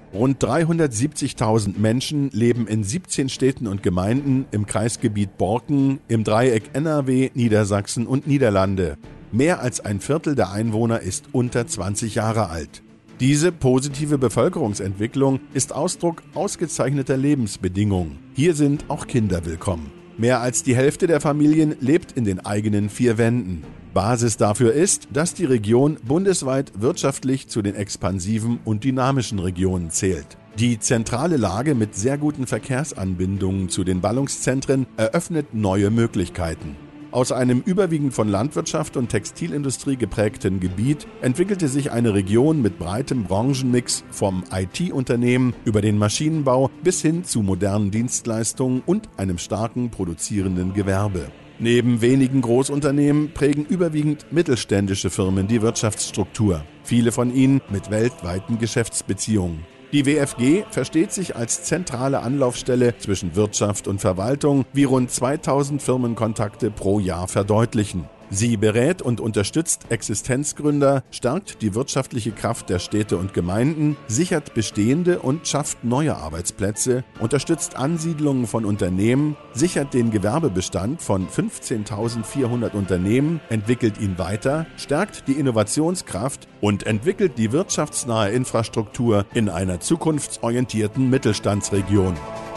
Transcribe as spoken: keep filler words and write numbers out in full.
Rund dreihundertsiebzigtausend Menschen leben in siebzehn Städten und Gemeinden im Kreisgebiet Borken, im Dreieck N R W, Niedersachsen und Niederlande. Mehr als ein Viertel der Einwohner ist unter zwanzig Jahre alt. Diese positive Bevölkerungsentwicklung ist Ausdruck ausgezeichneter Lebensbedingungen. Hier sind auch Kinder willkommen. Mehr als die Hälfte der Familien lebt in den eigenen vier Wänden. Basis dafür ist, dass die Region bundesweit wirtschaftlich zu den expansiven und dynamischen Regionen zählt. Die zentrale Lage mit sehr guten Verkehrsanbindungen zu den Ballungszentren eröffnet neue Möglichkeiten. Aus einem überwiegend von Landwirtschaft und Textilindustrie geprägten Gebiet entwickelte sich eine Region mit breitem Branchenmix vom I T-Unternehmen über den Maschinenbau bis hin zu modernen Dienstleistungen und einem starken produzierenden Gewerbe. Neben wenigen Großunternehmen prägen überwiegend mittelständische Firmen die Wirtschaftsstruktur, viele von ihnen mit weltweiten Geschäftsbeziehungen. Die W F G versteht sich als zentrale Anlaufstelle zwischen Wirtschaft und Verwaltung, wie rund zweitausend Firmenkontakte pro Jahr verdeutlichen. Sie berät und unterstützt Existenzgründer, stärkt die wirtschaftliche Kraft der Städte und Gemeinden, sichert bestehende und schafft neue Arbeitsplätze, unterstützt Ansiedlungen von Unternehmen, sichert den Gewerbebestand von fünfzehntausendvierhundert Unternehmen, entwickelt ihn weiter, stärkt die Innovationskraft und entwickelt die wirtschaftsnahe Infrastruktur in einer zukunftsorientierten Mittelstandsregion.